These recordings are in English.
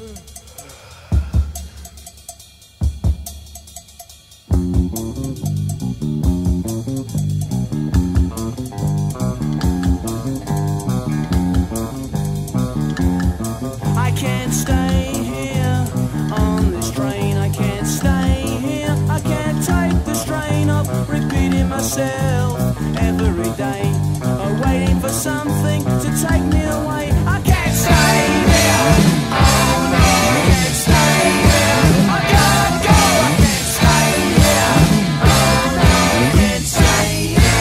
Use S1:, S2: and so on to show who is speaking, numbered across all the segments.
S1: I can't stay here on this train. I can't stay here. I can't take the strain of repeating myself every day, waiting for something to take me away. I can't stay here. Oh no, I can't stay here. I can't go. I can't stay here. Oh no, I can't stay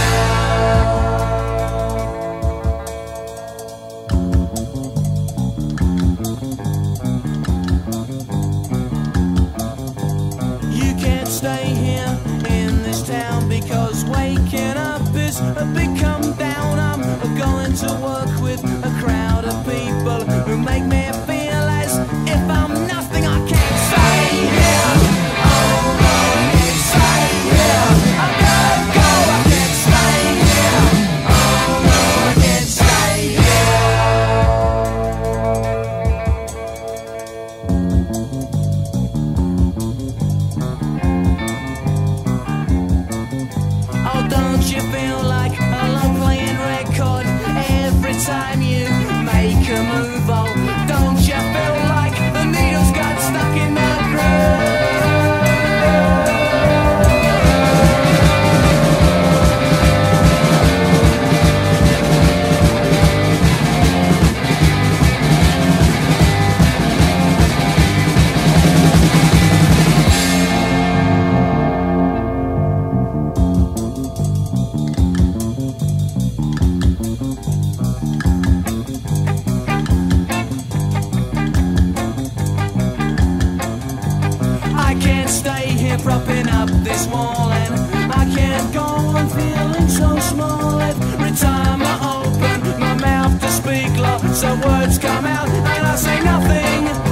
S1: You can't stay here in this town because waking up is a big come down. I'm going to work with a crowd of people who make me feel as if I'm nothing. I can't stay here. Oh no, I can't stay here. I can't go. I can't stay here. Oh no, I can't stay Oh, don't you feel like a long playing record every time you make a move? Oh, don't you feel like the needles got stuck in the groove? I can't stay here propping up this wall, and I can't go on feeling so small. Every time I open my mouth to speak, lots of words come out and I say nothing.